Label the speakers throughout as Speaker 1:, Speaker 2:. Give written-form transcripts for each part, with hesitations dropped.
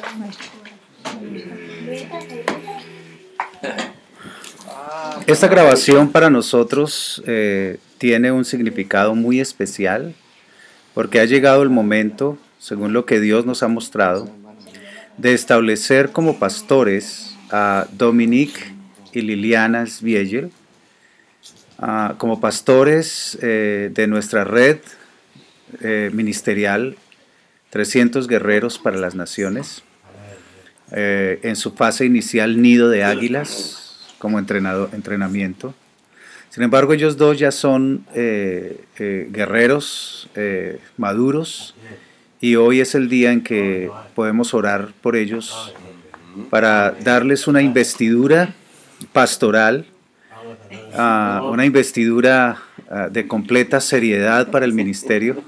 Speaker 1: Esta grabación para nosotros tiene un significado muy especial porque ha llegado el momento, según lo que Dios nos ha mostrado, de establecer como pastores a Dominique y Liliana Sviegel como pastores de nuestra red ministerial 300 Guerreros para las Naciones, en su fase inicial Nido de Águilas como entrenamiento. Sin embargo, ellos dos ya son guerreros maduros y hoy es el día en que podemos orar por ellos para darles una investidura pastoral, una investidura de completa seriedad para el ministerio,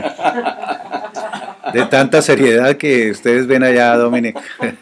Speaker 1: de tanta seriedad que ustedes ven allá a Dominic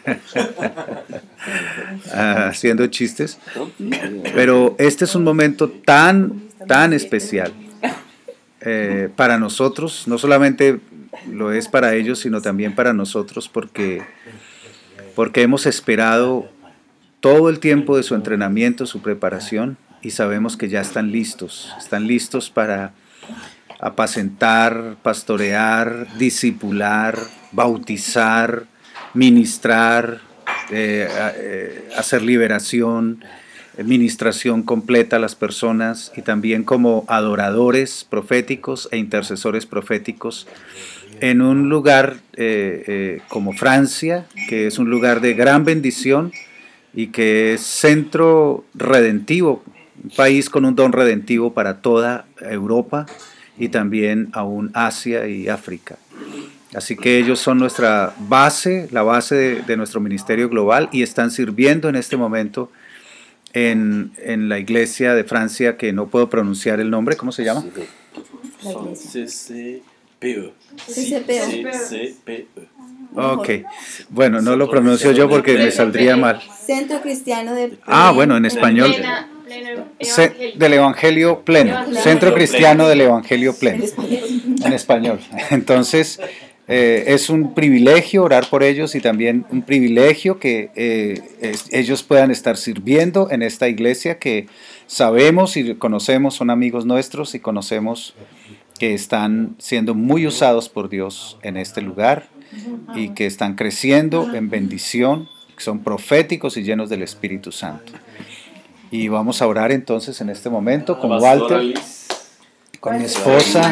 Speaker 1: haciendo chistes, pero este es un momento tan especial para nosotros, no solamente lo es para ellos, sino también para nosotros, porque hemos esperado todo el tiempo de su entrenamiento, su preparación, y sabemos que ya están listos para apacentar, pastorear, discipular, bautizar, ministrar, hacer liberación, ministración completa a las personas, y también como adoradores proféticos e intercesores proféticos en un lugar como Francia, que es un lugar de gran bendición y que es centro redentivo, un país con un don redentivo para toda Europa y también aún Asia y África. Así que ellos son nuestra base, la base de nuestro ministerio global, y están sirviendo en este momento en la iglesia de Francia, que no puedo pronunciar el nombre. ¿Cómo se llama?
Speaker 2: La iglesia.
Speaker 3: CCPE.
Speaker 2: CCPE.
Speaker 1: Ok, bueno, no lo pronuncio yo porque me saldría mal.
Speaker 2: Centro Cristiano de...
Speaker 1: Bueno, en español. Del Evangelio Pleno. Centro Cristiano del Evangelio Pleno. En español. Entonces, es un privilegio orar por ellos y también un privilegio que ellos puedan estar sirviendo en esta iglesia que sabemos y conocemos, son amigos nuestros y conocemos que están siendo muy usados por Dios en este lugar y que están creciendo en bendición, que son proféticos y llenos del Espíritu Santo. Y vamos a orar entonces en este momento con Walter, con mi esposa,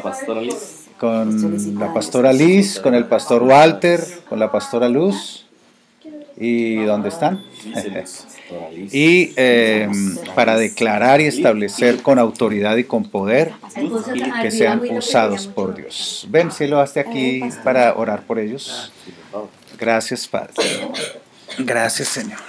Speaker 1: con la pastora Liz, con el pastor Walter, con la pastora Luz. ¿Y dónde están? Y para declarar y establecer con autoridad y con poder que sean usados por Dios. Ven, cielo, hasta aquí para orar por ellos. Gracias, Padre. Gracias, Señor.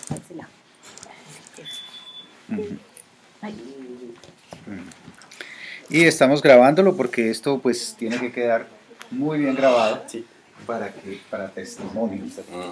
Speaker 1: Y estamos grabándolo porque esto pues tiene que quedar muy bien grabado para testimonio.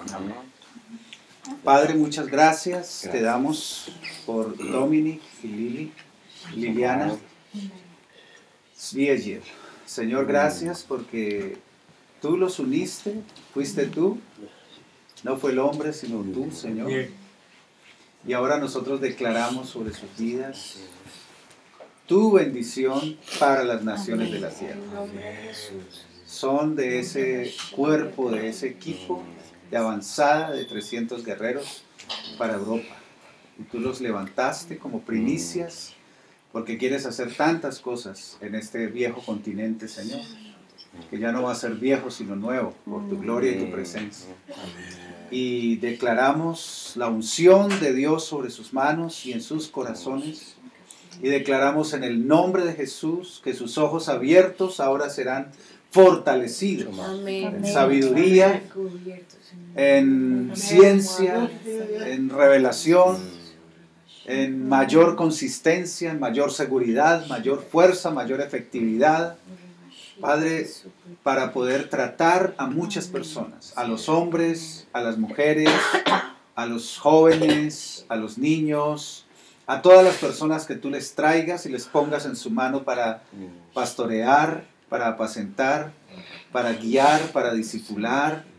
Speaker 1: Padre, muchas gracias te damos por Dominic y Liliana Sviegel. Señor, gracias porque tú los uniste, fuiste tú, no fue el hombre sino tú, Señor. Y ahora nosotros declaramos sobre sus vidas tu bendición para las naciones de la tierra. Son de ese cuerpo, de ese equipo de avanzada de 300 guerreros para Europa. Y tú los levantaste como primicias porque quieres hacer tantas cosas en este viejo continente, Señor, que ya no va a ser viejo sino nuevo por tu gloria y tu presencia. Y declaramos la unción de Dios sobre sus manos y en sus corazones. Y declaramos en el nombre de Jesús que sus ojos abiertos ahora serán fortalecidos en sabiduría, en ciencia, en revelación, en mayor consistencia, en mayor seguridad, mayor fuerza, mayor efectividad. Padre, para poder tratar a muchas personas, a los hombres, a las mujeres, a los jóvenes, a los niños, a todas las personas que tú les traigas y les pongas en su mano para pastorear, para apacentar, para guiar, para discipular,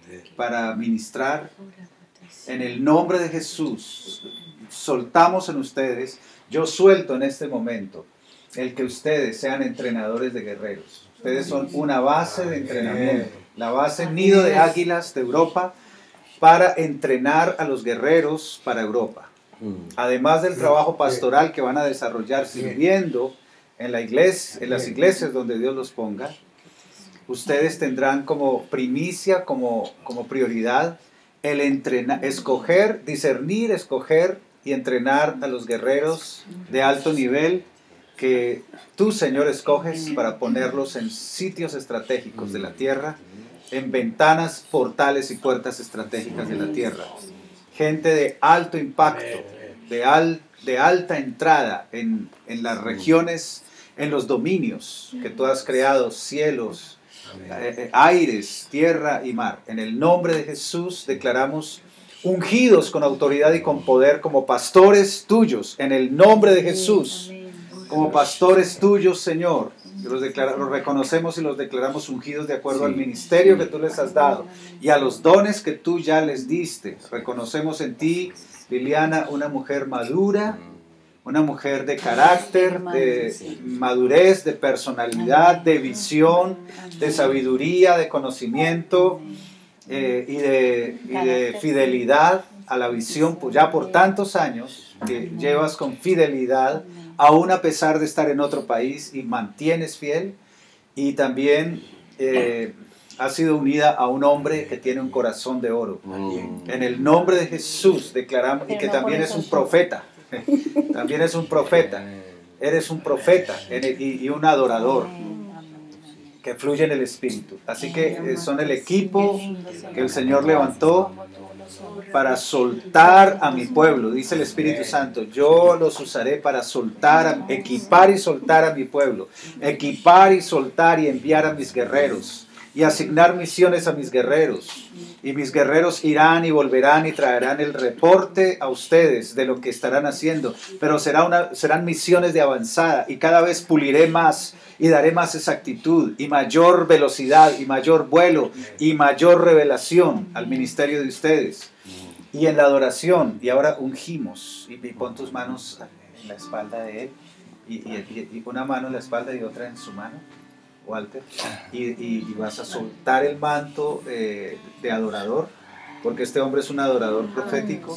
Speaker 1: para ministrar. En el nombre de Jesús, soltamos en ustedes, yo suelto en este momento, el que ustedes sean entrenadores de guerreros. Ustedes son una base de entrenamiento, la base Nido de Águilas de Europa para entrenar a los guerreros para Europa. Además del trabajo pastoral que van a desarrollar sirviendo en la iglesia, en las iglesias donde Dios los ponga, ustedes tendrán como primicia, como prioridad, el escoger, discernir, escoger y entrenar a los guerreros de alto nivel que tú, Señor, escoges para ponerlos en sitios estratégicos de la tierra, en ventanas, portales y puertas estratégicas de la tierra. Gente de alto impacto, de alta entrada en las regiones, en los dominios que tú has creado, cielos, aires, tierra y mar. En el nombre de Jesús declaramos ungidos con autoridad y con poder como pastores tuyos, en el nombre de Jesús, como pastores tuyos, Señor. Los reconocemos y los declaramos ungidos de acuerdo al ministerio que tú les has dado y a los dones que tú ya les diste. Reconocemos en ti, Liliana, una mujer madura, una mujer de carácter, de madurez, de personalidad, de visión, de sabiduría, de conocimiento y de fidelidad a la visión. Pues ya por tantos años que llevas con fidelidad, aún a pesar de estar en otro país, y mantienes fiel, y también ha sido unida a un hombre que tiene un corazón de oro. En el nombre de Jesús declaramos, y que también es un profeta. También es un profeta. Eres un profeta y un adorador que fluye en el Espíritu. Así que son el equipo que el Señor levantó para soltar a mi pueblo, dice el Espíritu Santo. Yo los usaré para soltar, equipar y soltar a mi pueblo, equipar y soltar y enviar a mis guerreros y asignar misiones a mis guerreros. Y mis guerreros irán y volverán y traerán el reporte a ustedes de lo que estarán haciendo, pero serán misiones de avanzada, y cada vez puliré más y daré más exactitud y mayor velocidad y mayor vuelo y mayor revelación al ministerio de ustedes. Y en la adoración, y ahora ungimos, y pon tus manos en la espalda de él, y una mano en la espalda y otra en su mano, Walter, y vas a soltar el manto de adorador, porque este hombre es un adorador profético,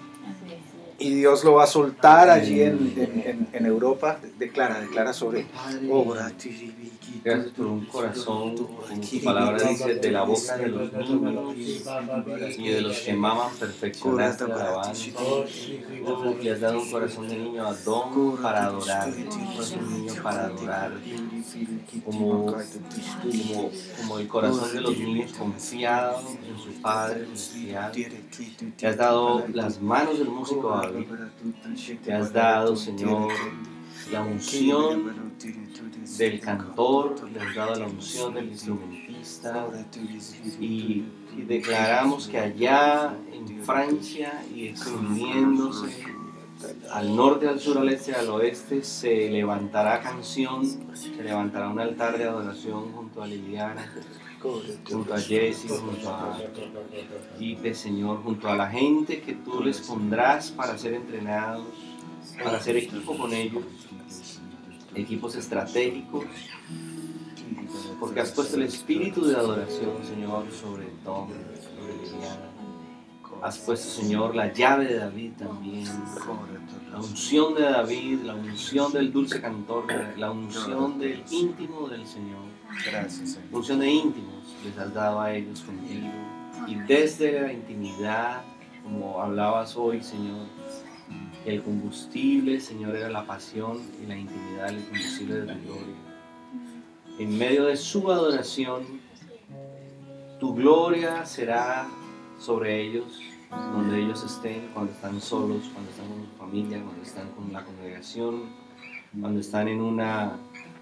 Speaker 1: y Dios lo va a soltar allí en Europa. Declara sobre obra.
Speaker 3: Gracias por un corazón, como tu palabra dice, de la boca de los niños y de los que maman perfeccionaste la alabanza. Le has dado un corazón de niño a Don para adorar, un niño para adorar, como el corazón de los niños confiado en su Padre celestial. Te has dado las manos del músico David, te has dado, Señor, la unción del cantor, le has dado la unción del instrumentista, y declaramos que allá en Francia y extendiéndose al norte, al sur, al este, al oeste, se levantará canción, se levantará un altar de adoración junto a Liliana, junto a Jessie, junto a Ipe, Señor, junto a la gente que tú les pondrás para ser entrenados, para hacer equipo con ellos, equipos estratégicos, porque has puesto el espíritu de adoración, Señor, sobre Tom, sobre Liliana. Has puesto, Señor, la llave de David también, la unción de David, la unción del dulce cantor, la unción del íntimo del Señor.
Speaker 1: Gracias, Señor.
Speaker 3: La unción de íntimos les has dado a ellos contigo, y desde la intimidad, como hablabas hoy, Señor, el combustible, Señor, era la pasión, y la intimidad el combustible de tu gloria. En medio de su adoración, tu gloria será sobre ellos, donde ellos estén, cuando están solos, cuando están con su familia, cuando están con la congregación, cuando están en una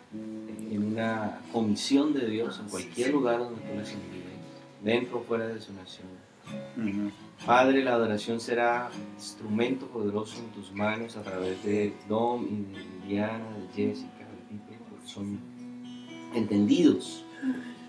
Speaker 3: comisión de Dios, en cualquier lugar donde tú les envíes, dentro o fuera de su nación. Padre, la adoración será instrumento poderoso en tus manos a través de Dom y de Liliana, de Jessica, de Pipe, porque son entendidos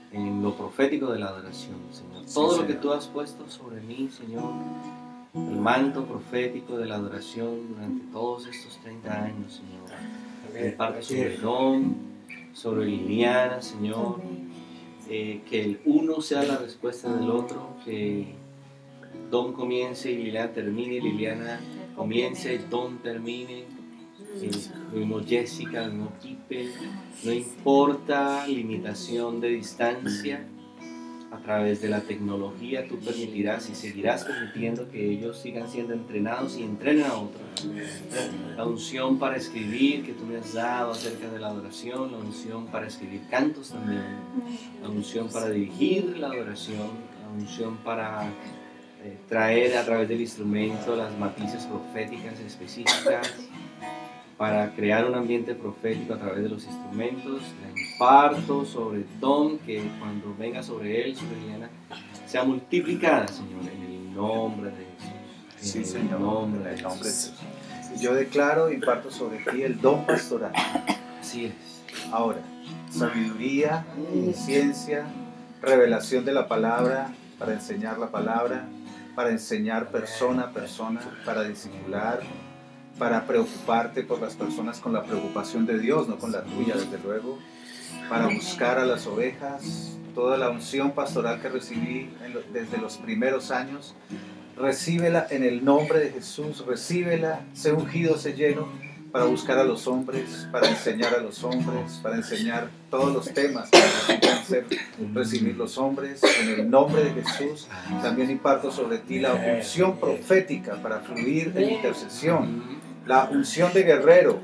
Speaker 3: en lo profético de la adoración, Señor. Todo lo que tú has puesto sobre mí, Señor, el manto profético de la adoración durante todos estos 30 años, Señor. Me imparto sobre Dom, sobre Liliana, Señor. Que el uno sea la respuesta del otro, que Dom comience y Liliana termine, Liliana comience y Dom termine. Lo mismo Jessica, lo mismo Pipe, no importa limitación de distancia, a través de la tecnología tú permitirás y seguirás permitiendo que ellos sigan siendo entrenados y entrenen a otros. La unción para escribir que tú me has dado acerca de la adoración, la unción para escribir cantos también, la unción para dirigir la adoración, la unción para traer a través del instrumento las matices proféticas específicas, para crear un ambiente profético a través de los instrumentos. La imparto sobre Tom, que cuando venga sobre él, sobre Liliana, sea multiplicada, Señor, en el nombre de Jesús.
Speaker 1: Sí, Señor, en el nombre de Jesús. Yo declaro e imparto sobre ti el don pastoral.
Speaker 3: Así es.
Speaker 1: Ahora, sabiduría, ciencia, revelación de la palabra, para enseñar la palabra, para enseñar persona a persona, para discipular, para preocuparte por las personas con la preocupación de Dios, no con la tuya, desde luego, para buscar a las ovejas, toda la unción pastoral que recibí desde los primeros años, recíbela en el nombre de Jesús, recíbela, sé ungido, sé lleno, para buscar a los hombres, para enseñar a los hombres, para enseñar todos los temas que necesitan recibir los hombres, en el nombre de Jesús. También imparto sobre ti la unción profética para fluir en intercesión, la unción de guerrero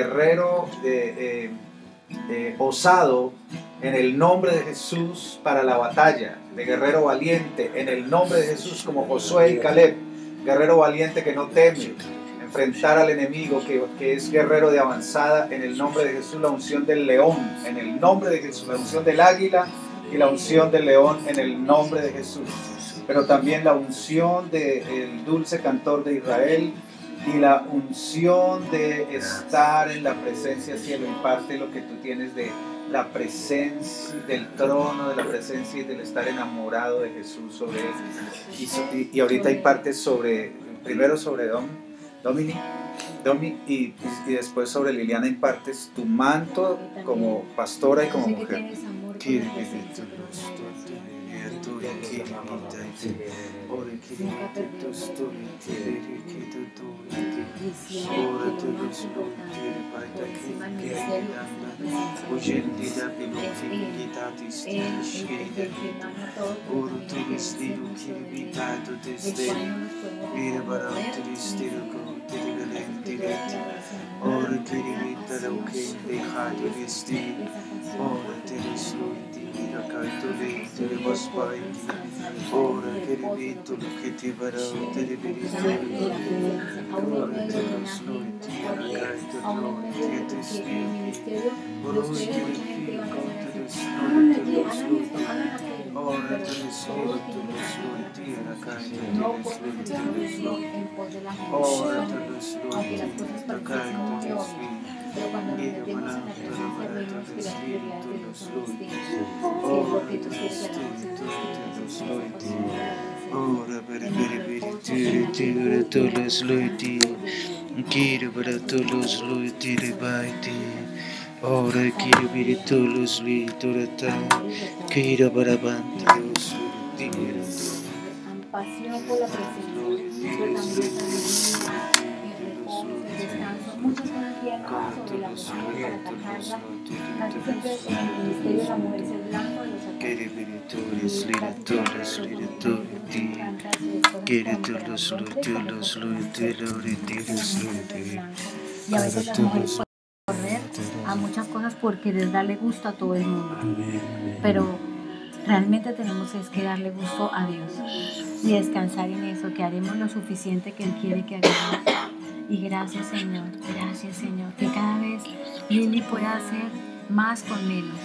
Speaker 1: osado en el nombre de Jesús para la batalla, de guerrero valiente en el nombre de Jesús como Josué y Caleb, guerrero valiente que no teme enfrentar al enemigo, que es guerrero de avanzada en el nombre de Jesús, la unción del león en el nombre de Jesús, la unción del águila y la unción del león en el nombre de Jesús, pero también la unción del dulce cantor de Israel y la unción de estar en la presencia cielo. Imparte lo que tú tienes de la presencia, del trono, de la presencia y del estar enamorado de Jesús sobre él. Y ahorita imparte primero sobre Domi y después sobre Liliana impartes tu manto como pastora y como mujer.
Speaker 4: Pasión por la presencia, muchas cosas bien sobre la mujer para atacarla. Casi siempre en el ministerio de la mujer es el blanco de los y a veces las mujeres pueden correr a muchas cosas por querer darle gusto a todo el mundo, pero realmente tenemos que darle gusto a Dios y descansar en eso, que haremos lo suficiente que Él quiere que hagamos. Y gracias Señor, que cada vez Lili pueda hacer más con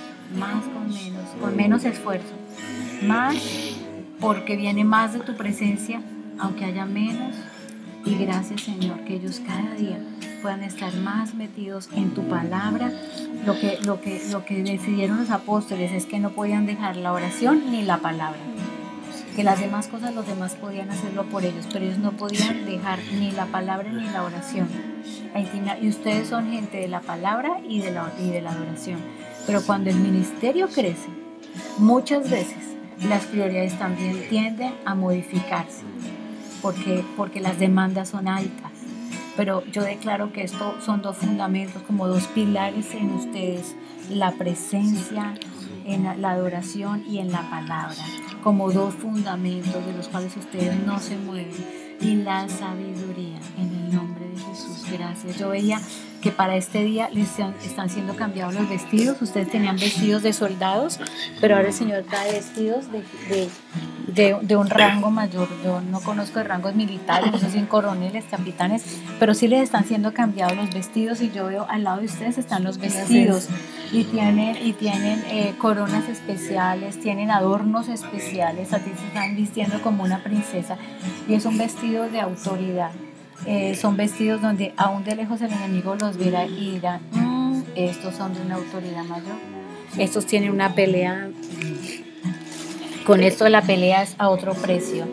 Speaker 4: menos esfuerzo, más porque viene más de tu presencia, aunque haya menos. Y gracias Señor, que ellos cada día puedan estar más metidos en tu palabra. Lo que decidieron los apóstoles es que no podían dejar la oración ni la palabra. Que las demás cosas los demás podían hacerlo por ellos, pero ellos no podían dejar ni la palabra ni la oración. Y ustedes son gente de la palabra y de la adoración. Pero cuando el ministerio crece, muchas veces las prioridades también tienden a modificarse, porque las demandas son altas. Pero yo declaro que esto son dos fundamentos, como dos pilares en ustedes: la presencia, en la adoración y en la palabra, como dos fundamentos de los cuales ustedes no se mueven, y la sabiduría, en el nombre de Jesús. Gracias. Yo veía que para este día les están siendo cambiados los vestidos. Ustedes tenían vestidos de soldados, pero ahora el Señor trae vestidos de un rango mayor. Yo no conozco de rangos militares, no sé si en coroneles, capitanes, pero sí les están siendo cambiados los vestidos, y yo veo al lado de ustedes están los vestidos y tienen coronas especiales, tienen adornos especiales. A ti se están vistiendo como una princesa, y es un vestido de autoridad. Son vestidos donde aún de lejos el enemigo los verá y dirá: estos son de una autoridad mayor, estos tienen una pelea. Con esto la pelea es a otro precio.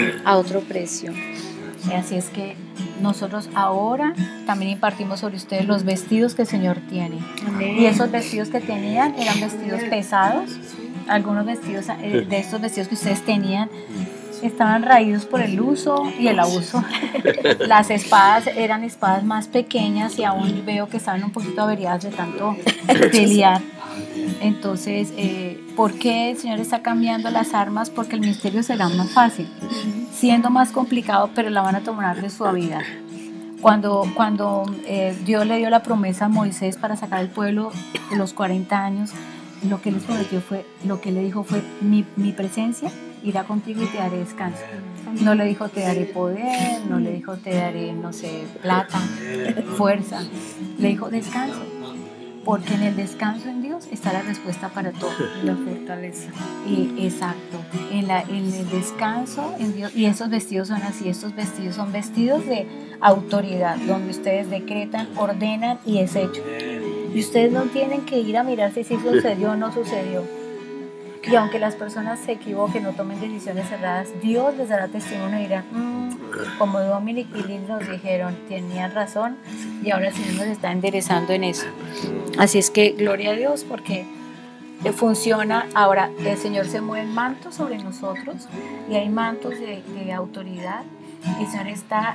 Speaker 4: Así es que nosotros ahora también impartimos sobre ustedes los vestidos que el Señor tiene. Amén. Y esos vestidos que tenían eran vestidos pesados. Algunos vestidos de estos vestidos que ustedes tenían estaban raídos por el uso y el abuso. Las espadas eran espadas más pequeñas, y aún veo que estaban un poquito averiadas de tanto pelear. Entonces, ¿por qué el Señor está cambiando las armas? Porque el ministerio será más fácil, siendo más complicado, pero la van a tomar de suavidad. Cuando Dios le dio la promesa a Moisés para sacar al pueblo de los 40 años, lo que le dijo fue: mi presencia irá contigo y te daré descanso. No le dijo: te daré poder, no le dijo: te daré, no sé, plata, fuerza. Le dijo: descanso. Porque en el descanso en Dios está la respuesta para todo.
Speaker 2: La fortaleza.
Speaker 4: Exacto. En el descanso en Dios. Y esos vestidos son así. Estos vestidos son vestidos de autoridad, donde ustedes decretan, ordenan y es hecho. Y ustedes no tienen que ir a mirar si sucedió o no sucedió. Y aunque las personas se equivoquen, no tomen decisiones erradas, Dios les dará testimonio y dirá: como Dominic y Liz nos dijeron, tenían razón, y ahora el Señor nos está enderezando en eso. Así es que gloria a Dios, porque funciona. Ahora el Señor se mueve mantos sobre nosotros, y hay mantos de autoridad, y el Señor está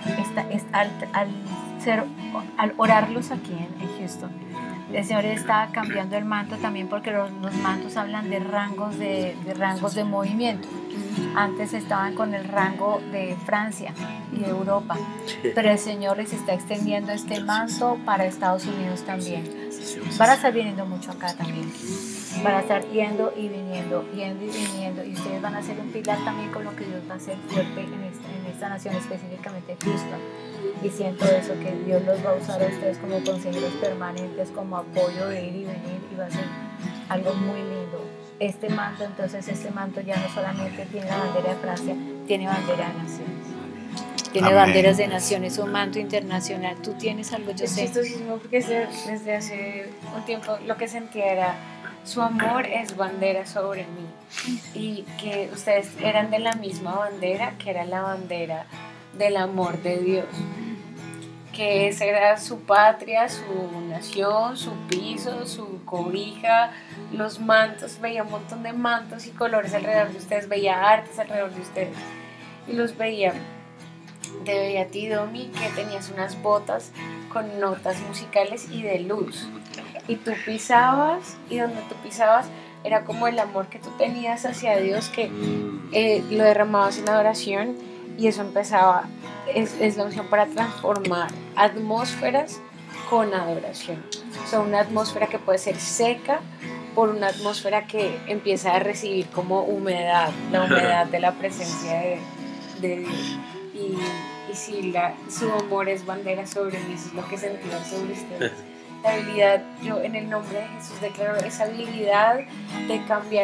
Speaker 4: al orarlos aquí en Houston. El Señor está cambiando el manto también, porque los mantos hablan de rangos de movimiento. Antes estaban con el rango de Francia y de Europa, pero el Señor les está extendiendo este manto para Estados Unidos también. Van a estar viniendo mucho acá también. Van a estar yendo y viniendo, y ustedes van a ser un pilar también con lo que Dios va a hacer fuerte en esta nación, específicamente Houston. Y siento eso, que Dios los va a usar a ustedes como consejeros permanentes, como apoyo de ir y venir, y va a ser algo muy lindo. Este manto ya no solamente tiene la bandera de Francia, tiene bandera de naciones. Tiene Amén. Banderas de naciones, un manto internacional. Tú tienes algo, yo sé.
Speaker 2: Es chistosísimo, porque desde hace un tiempo lo que sentía era: su amor es bandera sobre mí, y que ustedes eran de la misma bandera, que era la bandera del amor de Dios, que esa era su patria, su nación, su piso, su cobija, los mantos. Veía un montón de mantos y colores alrededor de ustedes, veía artes alrededor de ustedes, y los veía. Te veía a ti, Domi, que tenías unas botas con notas musicales y de luz, y tú pisabas, y donde tú pisabas era como el amor que tú tenías hacia Dios, que lo derramabas en adoración, y eso empezaba, es la unción para transformar atmósferas con adoración. O sea, una atmósfera que puede ser seca por una atmósfera que empieza a recibir como humedad, la humedad de la presencia de Dios. Y si su amor es bandera sobre mí, eso es lo que sentía sobre ustedes. La habilidad, yo en el nombre de Jesús declaro esa habilidad de cambiar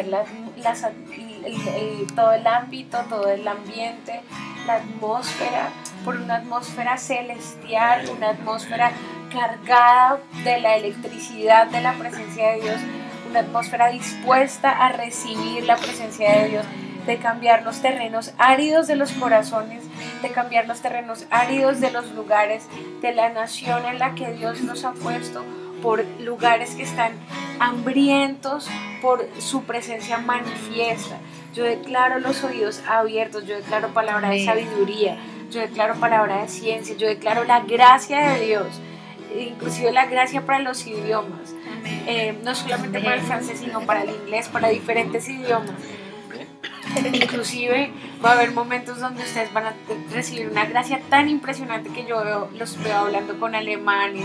Speaker 2: todo el ámbito, todo el ambiente, la atmósfera, por una atmósfera celestial, una atmósfera cargada de la electricidad de la presencia de Dios, una atmósfera dispuesta a recibir la presencia de Dios, de cambiar los terrenos áridos de los corazones, de cambiar los terrenos áridos de los lugares, de la nación en la que Dios nos ha puesto, por lugares que están hambrientos por su presencia manifiesta. Yo declaro los oídos abiertos, yo declaro palabra de sabiduría, yo declaro palabra de ciencia, yo declaro la gracia de Dios, inclusive la gracia para los idiomas, no solamente para el francés, sino para el inglés, para diferentes idiomas. Inclusive va a haber momentos donde ustedes van a recibir una gracia tan impresionante que yo los veo hablando con alemanes,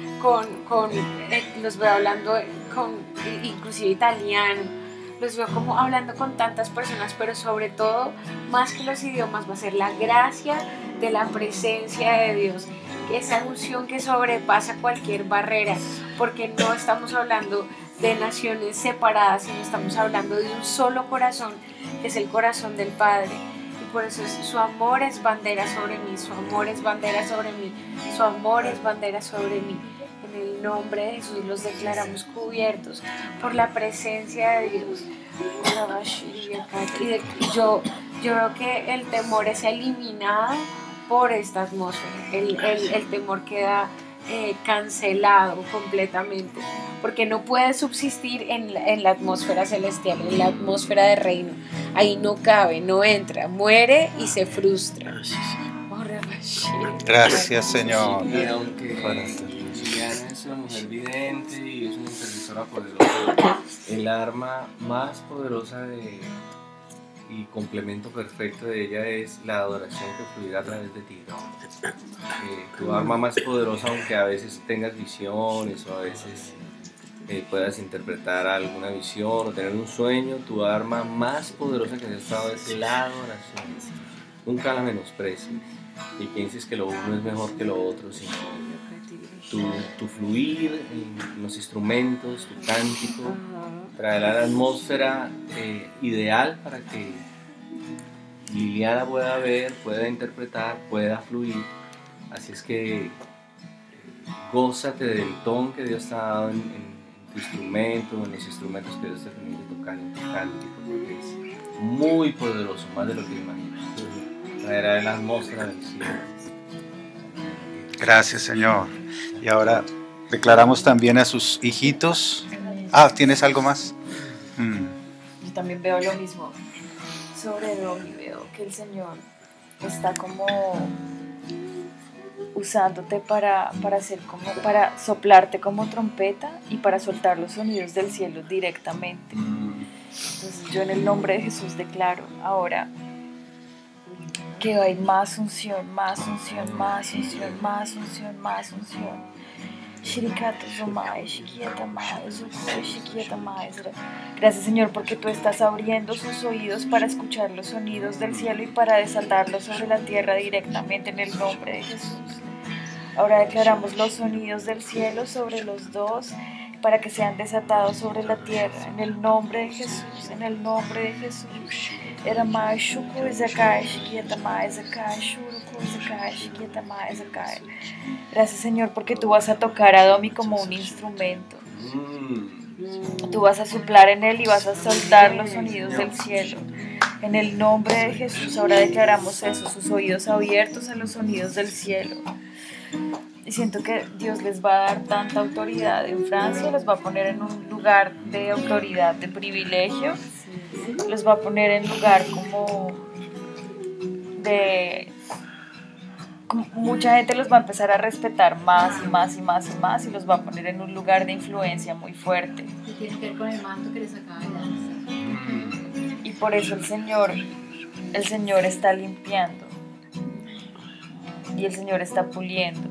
Speaker 2: los veo hablando con inclusive italiano, los veo como hablando con tantas personas, pero sobre todo, más que los idiomas, va a ser la gracia de la presencia de Dios, esa unción que sobrepasa cualquier barrera, porque no estamos hablando de naciones separadas, sino estamos hablando de un solo corazón, que es el corazón del Padre. Y por eso su amor es bandera sobre mí, su amor es bandera sobre mí, su amor es bandera sobre mí. En el nombre de Jesús los declaramos cubiertos por la presencia de Dios. Y yo veo que el temor es eliminado por esta atmósfera, el temor queda cancelado completamente, porque no puede subsistir en la atmósfera celestial, en la atmósfera de reino. Ahí no cabe, no entra, muere y se frustra.
Speaker 1: Gracias, Señor.
Speaker 3: Y aunque Liliana es una mujer vidente y es una intercesora poderosa, el arma más poderosa y complemento perfecto de ella es la adoración que fluirá a través de ti. Tu arma más poderosa, aunque a veces tengas visiones o a veces puedas interpretar alguna visión o tener un sueño, tu arma más poderosa que has estado es la adoración. Nunca la menosprecies y pienses que lo uno es mejor que lo otro, sino tu fluir en los instrumentos, tu cántico, traerá la atmósfera ideal para que Liliana pueda ver, pueda interpretar, pueda fluir. Así es que gózate del don que Dios te ha dado en tu instrumento, en los instrumentos que Dios te permite tocar en tu cántico, porque es muy poderoso, más de lo que imaginas. Traerá la atmósfera del cielo.
Speaker 1: Gracias, Señor. Y ahora declaramos también a sus hijitos. ¿Tienes algo más?
Speaker 5: Yo también veo lo mismo sobre Domi. Veo que el Señor está como usándote para soplarte como trompeta y para soltar los sonidos del cielo directamente. Entonces yo en el nombre de Jesús declaro ahora que hay más unción, más unción, más unción, más unción, más unción. Gracias, Señor, porque tú estás abriendo sus oídos para escuchar los sonidos del cielo y para desatarlos sobre la tierra directamente en el nombre de Jesús. Ahora declaramos los sonidos del cielo sobre los dos para que sean desatados sobre la tierra en el nombre de Jesús, en el nombre de Jesús. Gracias, Señor, porque tú vas a tocar a Domi como un instrumento. Tú vas a soplar en él y vas a soltar los sonidos del cielo. En el nombre de Jesús ahora declaramos eso, sus oídos abiertos a los sonidos del cielo. Y siento que Dios les va a dar tanta autoridad en Francia, los va a poner en un lugar de autoridad, de privilegio, los va a poner en lugar como mucha gente los va a empezar a respetar más y más y más y más y los va a poner en un lugar de influencia muy fuerte.
Speaker 4: Y tiene que ver con el manto que les acaba de lanzar.
Speaker 5: Y por eso el Señor está limpiando y el Señor está puliendo.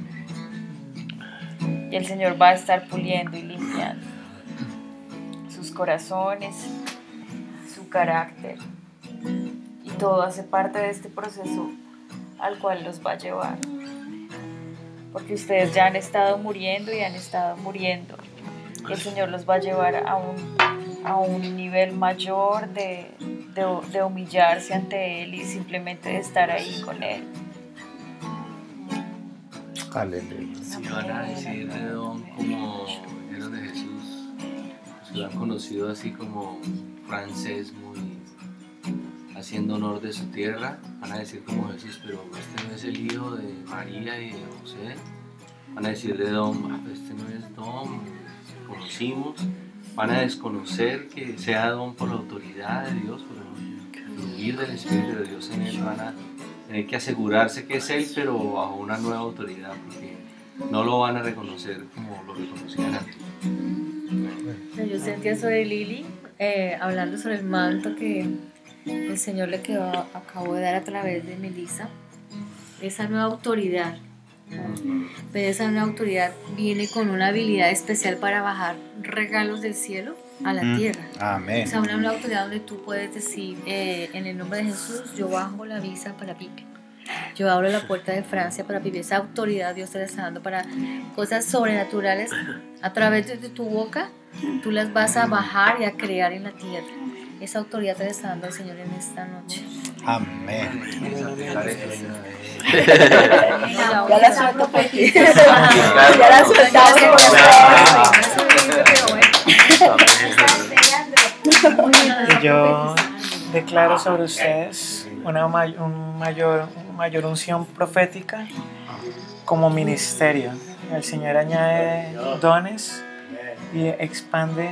Speaker 5: Y el Señor va a estar puliendo y limpiando sus corazones, su carácter. Y todo hace parte de este proceso al cual los va a llevar. Porque ustedes ya han estado muriendo y han estado muriendo. Y el Señor los va a llevar a un nivel mayor de humillarse ante Él y simplemente de estar ahí con Él.
Speaker 1: Aleluya.
Speaker 3: Si van a decir de don como eran de Jesús, pues lo han conocido así como francés, muy haciendo honor de su tierra, van a decir como Jesús, pero este no es el hijo de María y de José. Van a decir de don, este no es don, conocimos. Van a desconocer que sea don por la autoridad de Dios, por el fluir del Espíritu de Dios en él. Van a tener que asegurarse que es él, pero bajo una nueva autoridad, porque no lo van a reconocer como lo reconocían antes.
Speaker 4: Yo sentía sobre Lili, hablando sobre el manto que el Señor le acabó de dar a través de Melissa, esa nueva autoridad. Pero esa nueva autoridad viene con una habilidad especial para bajar regalos del cielo a la tierra.
Speaker 1: Amén.
Speaker 4: O sea, una nueva autoridad donde tú puedes decir, en el nombre de Jesús, yo bajo la visa para Pipe. Yo abro la puerta de Francia para Pipe. Esa autoridad Dios te la está dando para cosas sobrenaturales. A través de tu boca, tú las vas a bajar y a crear en la tierra. Esa autoridad te la está dando el Señor en esta noche.
Speaker 1: Amén.
Speaker 5: Ya la suelto poquito. Ya la soltamos.
Speaker 6: Y yo declaro sobre ustedes una mayor unción profética como ministerio. El Señor añade dones y expande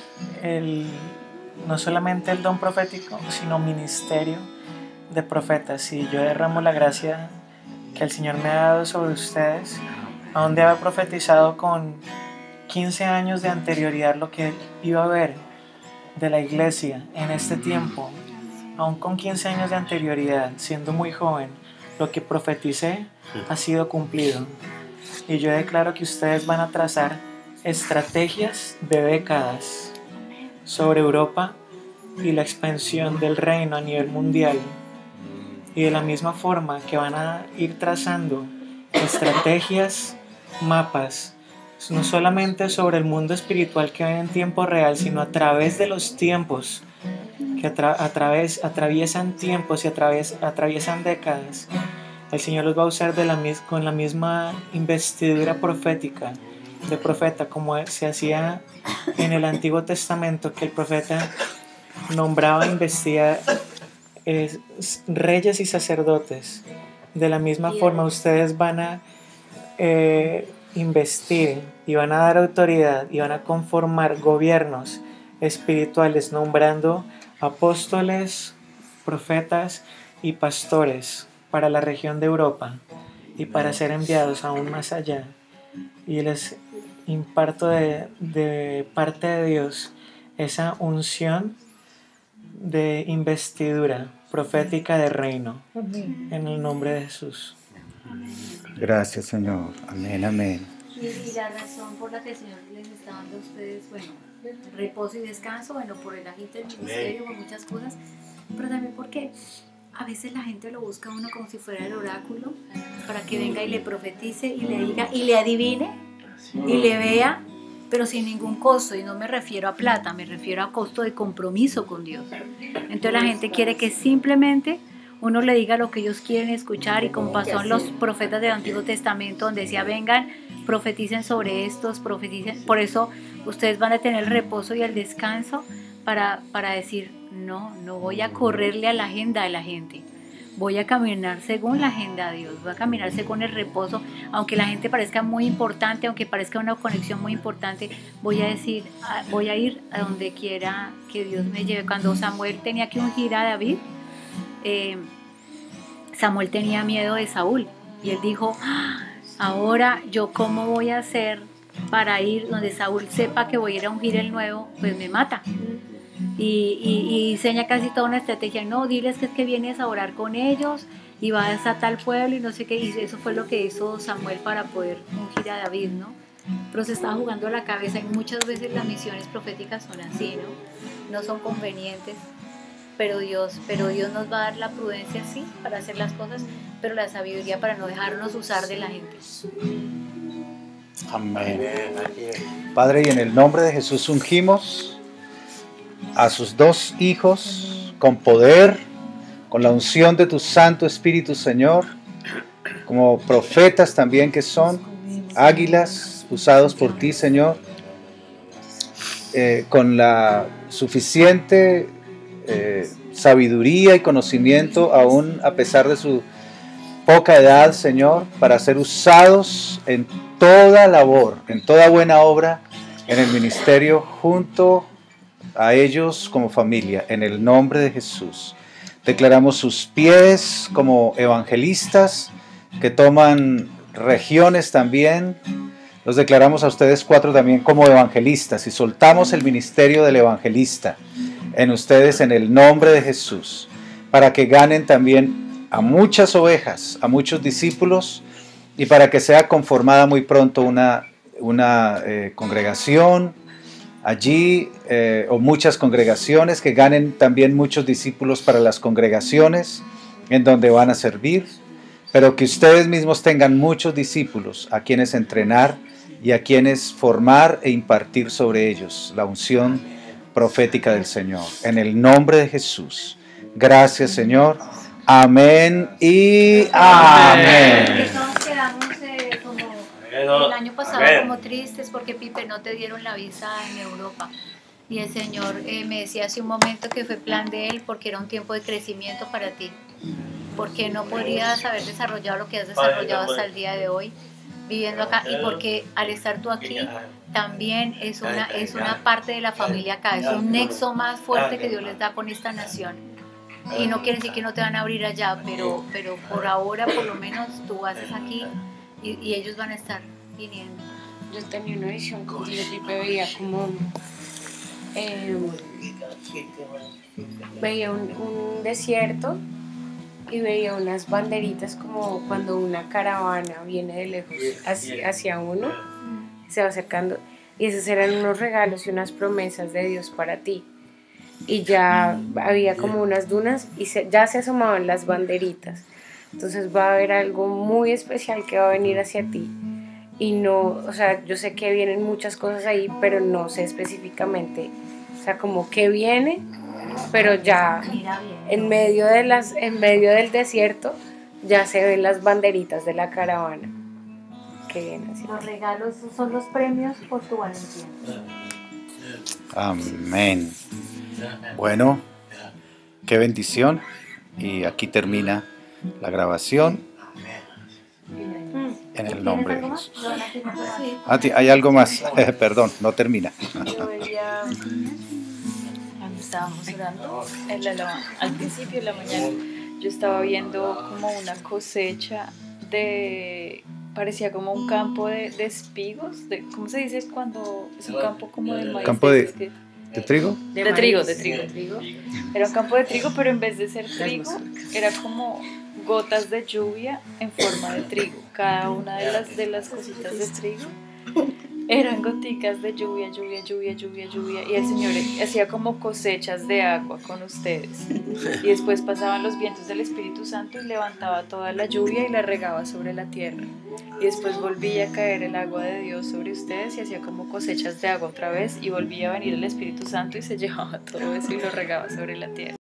Speaker 6: no solamente el don profético, sino ministerio de profetas. Y yo derramo la gracia que el Señor me ha dado sobre ustedes, a donde había profetizado con 15 años de anterioridad lo que iba a ver de la iglesia en este tiempo. Aún con 15 años de anterioridad, siendo muy joven, lo que profeticé ha sido cumplido. Y yo declaro que ustedes van a trazar estrategias de décadas sobre Europa y la expansión del reino a nivel mundial. Y de la misma forma que van a ir trazando estrategias, mapas, no solamente sobre el mundo espiritual que ven en tiempo real, sino a través de los tiempos, que atraviesan tiempos y atraviesan décadas. El Señor los va a usar con la misma investidura profética, de profeta, como se hacía en el Antiguo Testamento, que el profeta nombraba e investiga reyes y sacerdotes. De la misma forma ustedes van a investir y van a dar autoridad y van a conformar gobiernos espirituales, nombrando apóstoles, profetas y pastores para la región de Europa y para ser enviados aún más allá. Y les imparto de parte de Dios esa unción de investidura profética de reino, en el nombre de Jesús.
Speaker 1: Gracias, Señor. Amén, amén.
Speaker 4: Y la razón por la que el Señor les está dando a ustedes, reposo y descanso, por el agite del ministerio, por muchas cosas, pero también porque a veces la gente lo busca a uno como si fuera el oráculo, para que venga y le profetice y le diga y le adivine y le vea, pero sin ningún costo. Y no me refiero a plata, me refiero a costo de compromiso con Dios. Entonces la gente quiere que simplemente uno le diga lo que ellos quieren escuchar, y como pasó en los profetas del Antiguo Testamento, donde decía, vengan, profeticen sobre estos, profeticen. Por eso ustedes van a tener el reposo y el descanso para decir, no voy a correrle a la agenda de la gente, voy a caminar según la agenda de Dios, voy a caminar según el reposo, aunque la gente parezca muy importante, aunque parezca una conexión muy importante, voy a ir a donde quiera que Dios me lleve. Cuando Samuel tenía que ungir a David, Samuel tenía miedo de Saúl, y él dijo, ahora yo cómo voy a hacer para ir donde Saúl sepa que voy a ir a ungir el nuevo, pues me mata. Y diseña casi toda una estrategia, no, diles que es que vienes a orar con ellos y vas a tal pueblo y no sé qué, y eso fue lo que hizo Samuel para poder ungir a David, ¿no? Pero se estaba jugando la cabeza, y muchas veces las misiones proféticas son así, no son convenientes, pero Dios nos va a dar la prudencia, sí, para hacer las cosas, pero la sabiduría para no dejarnos usar de la gente.
Speaker 1: Amén. Padre, y en el nombre de Jesús ungimos a sus dos hijos con poder, con la unción de tu Santo Espíritu, Señor, como profetas también que son, águilas usados por ti, Señor, con la suficiente sabiduría y conocimiento, aún a pesar de su poca edad, Señor, para ser usados en toda labor, en toda buena obra, en el ministerio, junto a ellos como familia, en el nombre de Jesús. Declaramos sus pies como evangelistas que toman regiones también. Los declaramos a ustedes 4 también como evangelistas y soltamos el ministerio del evangelista en ustedes en el nombre de Jesús, para que ganen también a muchas ovejas, a muchos discípulos, y para que sea conformada muy pronto una congregación allí, o muchas congregaciones, que ganen también muchos discípulos para las congregaciones en donde van a servir, pero que ustedes mismos tengan muchos discípulos a quienes entrenar y a quienes formar e impartir sobre ellos la unción profética del Señor. En el nombre de Jesús. Gracias, Señor. Amén y amén.
Speaker 4: Todos quedamos como el año pasado como tristes porque, Pipe, no te dieron la visa en Europa. Y el Señor me decía hace un momento que fue plan de Él porque era un tiempo de crecimiento para ti. Porque no podrías haber desarrollado lo que has desarrollado hasta el día de hoy viviendo acá, y porque al estar tú aquí también es una parte de la familia acá, es un nexo más fuerte que Dios les da con esta nación. Y no quiere decir que no te van a abrir allá, pero por ahora por lo menos tú haces aquí y ellos van a estar viniendo.
Speaker 2: Yo tenía una visión contigo y veía como veía un desierto y veía unas banderitas como cuando una caravana viene de lejos hacia uno, se va acercando, y esos eran unos regalos y unas promesas de Dios para ti. Y ya había como unas dunas y ya se asomaban las banderitas. Entonces va a haber algo muy especial que va a venir hacia ti. Y no, o sea, yo sé que vienen muchas cosas ahí, pero no sé específicamente, o sea, como que viene, pero ya en medio del desierto ya se ven las banderitas de la caravana que viene hacia ti.
Speaker 4: Los regalos son los premios por tu valentía.
Speaker 1: Amén. Bueno, qué bendición. Y aquí termina la grabación. En el nombre de Jesús. ¿Hay algo más? Perdón, no termina.
Speaker 5: Yo veía, cuando estábamos orando, al principio de la mañana, yo estaba viendo como una cosecha parecía como un campo de espigos, ¿cómo se dice cuando es un campo como de maíz?
Speaker 1: ¿Campo de trigo?
Speaker 5: De trigo. Era un campo de trigo, pero en vez de ser trigo, era como gotas de lluvia en forma de trigo. Cada una de las cositas de trigo eran goticas de lluvia. Y el Señor hacía como cosechas de agua con ustedes. Y después pasaban los vientos del Espíritu Santo y levantaba toda la lluvia y la regaba sobre la tierra. Y después volvía a caer el agua de Dios sobre ustedes y hacía como cosechas de agua otra vez. Y volvía a venir el Espíritu Santo y se llevaba todo eso y lo regaba sobre la tierra.